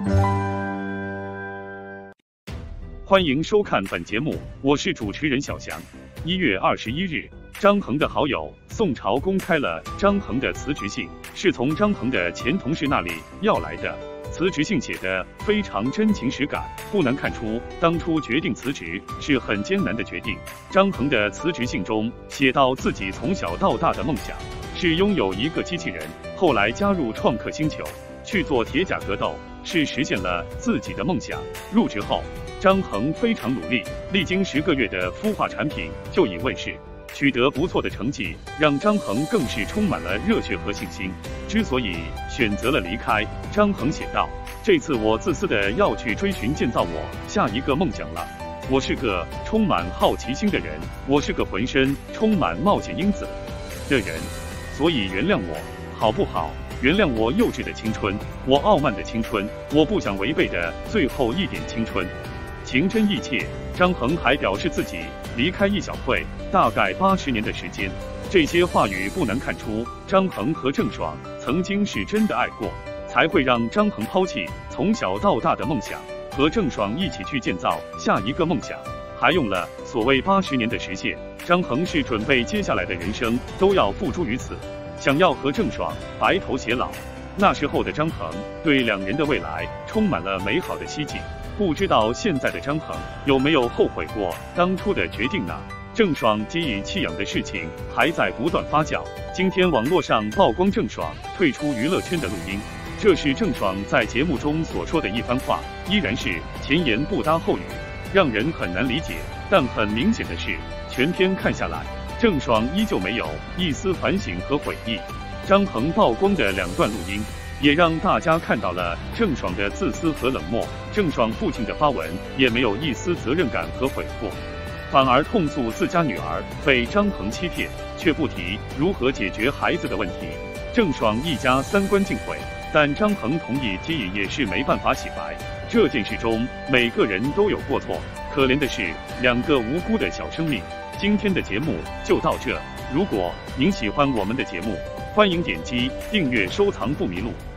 欢迎收看本节目，我是主持人小翔。1月21日，张恒的好友宋朝公开了张恒的辞职信，是从张恒的前同事那里要来的。辞职信写得非常真情实感，不难看出当初决定辞职是很艰难的决定。张恒的辞职信中写到，自己从小到大的梦想是拥有一个机器人，后来加入创客星球去做铁甲格斗，是实现了自己的梦想。入职后，张恒非常努力，历经10个月的孵化产品就已问世，取得不错的成绩，让张恒更是充满了热血和信心。之所以选择了离开，张恒写道：“这次我自私的要去追寻建造我下一个梦想了。我是个充满好奇心的人，我是个浑身充满冒险因子的人，所以原谅我，好不好？原谅我幼稚的青春，我傲慢的青春，我不想违背的最后一点青春。”情真意切。张恒还表示自己离开易小慧大概80年的时间，这些话语不难看出张恒和郑爽曾经是真的爱过，才会让张恒抛弃从小到大的梦想，和郑爽一起去建造下一个梦想，还用了所谓80年的实现。张恒是准备接下来的人生都要付诸于此，想要和郑爽白头偕老。那时候的张恒对2人的未来充满了美好的希冀。不知道现在的张恒有没有后悔过当初的决定呢？郑爽给予弃养的事情还在不断发酵。今天网络上曝光郑爽退出娱乐圈的录音，这是郑爽在节目中所说的一番话，依然是前言不搭后语，让人很难理解。但很明显的是，全篇看下来，郑爽依旧没有一丝反省和悔意。张恒曝光的2段录音也让大家看到了郑爽的自私和冷漠。郑爽父亲的发文也没有一丝责任感和悔过，反而痛诉自家女儿被张恒欺骗，却不提如何解决孩子的问题。郑爽一家3观尽毁，但张恒同意给予也是没办法洗白。这件事中每个人都有过错，可怜的是2个无辜的小生命。今天的节目就到这，如果您喜欢我们的节目，欢迎点击订阅收藏不迷路。